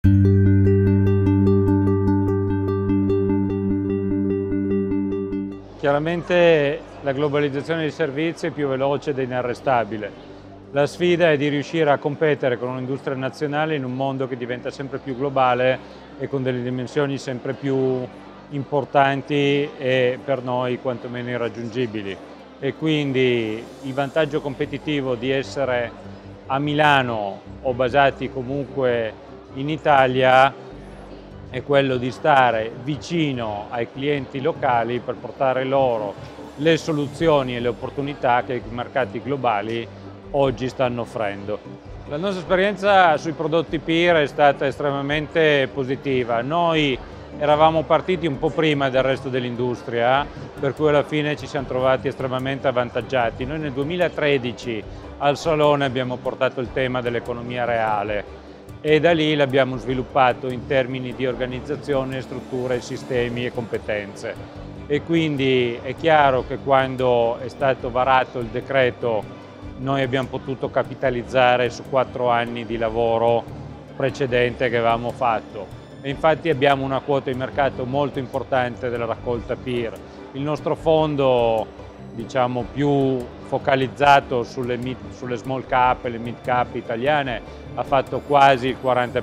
Chiaramente la globalizzazione dei servizi è più veloce ed inarrestabile. La sfida è di riuscire a competere con un'industria nazionale in un mondo che diventa sempre più globale e con delle dimensioni sempre più importanti e per noi quantomeno irraggiungibili. E quindi il vantaggio competitivo di essere a Milano o basati comunque in Italia è quello di stare vicino ai clienti locali per portare loro le soluzioni e le opportunità che i mercati globali oggi stanno offrendo. La nostra esperienza sui prodotti PIR è stata estremamente positiva. Noi eravamo partiti un po' prima del resto dell'industria, per cui alla fine ci siamo trovati estremamente avvantaggiati. Noi nel 2013 al Salone abbiamo portato il tema dell'economia reale e da lì l'abbiamo sviluppato in termini di organizzazione, strutture, sistemi e competenze. E quindi è chiaro che quando è stato varato il decreto noi abbiamo potuto capitalizzare su 4 anni di lavoro precedente che avevamo fatto. E infatti abbiamo una quota di mercato molto importante della raccolta PIR. Il nostro fondo, diciamo, più focalizzato sulle small cap e le mid cap italiane ha fatto quasi il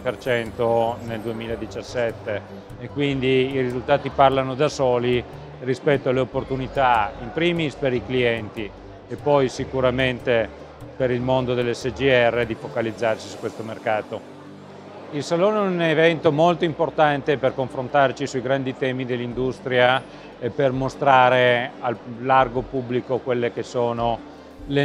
40% nel 2017 e quindi i risultati parlano da soli rispetto alle opportunità in primis per i clienti e poi sicuramente per il mondo dell'SGR di focalizzarsi su questo mercato. Il Salone è un evento molto importante per confrontarci sui grandi temi dell'industria e per mostrare al largo pubblico quelle che sono i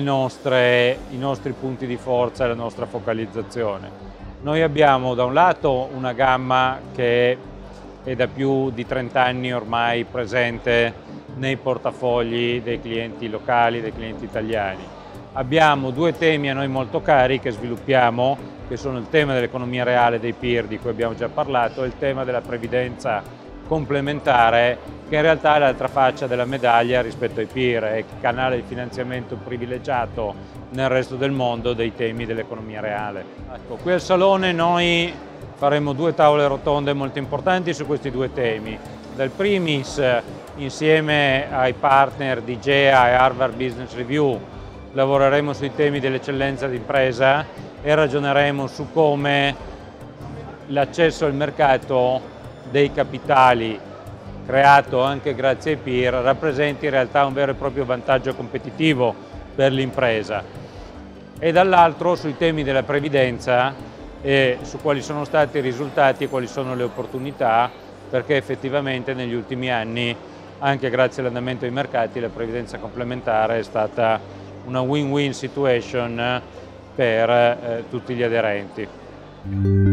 nostri punti di forza e la nostra focalizzazione. Noi abbiamo da un lato una gamma che è da più di 30 anni ormai presente nei portafogli dei clienti locali, dei clienti italiani. Abbiamo 2 temi a noi molto cari che sviluppiamo, che sono il tema dell'economia reale dei PIR, di cui abbiamo già parlato, e il tema della previdenza complementare, che in realtà è l'altra faccia della medaglia rispetto ai PIR, è il canale di finanziamento privilegiato nel resto del mondo dei temi dell'economia reale. Ecco, qui al Salone noi faremo 2 tavole rotonde molto importanti su questi 2 temi. Dal primis, insieme ai partner di GEA e Harvard Business Review, lavoreremo sui temi dell'eccellenza d'impresa e ragioneremo su come l'accesso al mercato dei capitali creato anche grazie ai PIR rappresenti in realtà un vero e proprio vantaggio competitivo per l'impresa. E dall'altro sui temi della previdenza e su quali sono stati i risultati e quali sono le opportunità, perché effettivamente negli ultimi anni, anche grazie all'andamento dei mercati, la previdenza complementare è stata una win-win situation per tutti gli aderenti.